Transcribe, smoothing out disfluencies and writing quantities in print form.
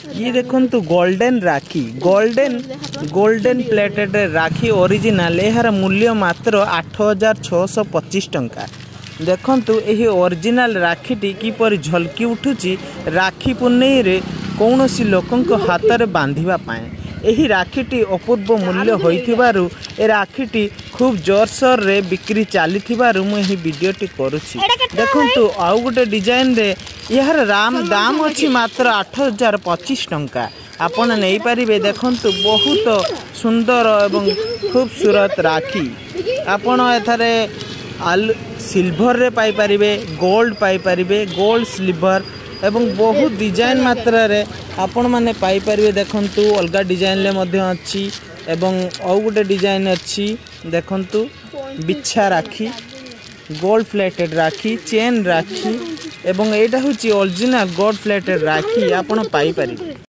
ये देखंतु golden rakhi golden plated rakhi original यार मूल्य मात्र 8625 टंका। देखंतु एही ओरिजिनल राखीटी किपरि झलकी उठुची राखी पुन्नेई रे कौनसी लोकंक हाथ रे बांधिबा पाए। एही राखीटी अपूर्व मूल्य होइथिबारु ए राखीटी खूब जोरसोर रे बिक्री चलीथिबारु मु एही वीडियोटी करूची। देखंतु आउ गोटे डिजाइन रे यार दाम अछि मात्र 8025 टंका। आपण नहीं पारिबे। देखंतु बहुत सुंदर एवं खूबसूरत राखी आपण एथारे सिल्वर रे पाई पारिबे, गोल्ड पाई पारिबे, गोल्ड सिल्वर एवं बहुत डिजाइन मात्रा रे आपण माने पाई पारिबे। देखंतु अलगा डिजाइन ले मध्य अछि एवं औ गोटे डिजाइन अछि। देखंतु बिछा rakhi, gold plated rakhi, chain rakhi एवं एटा होची ओरिजिनल गोल्ड प्लेटेड राखी आपण पाई पारिबे।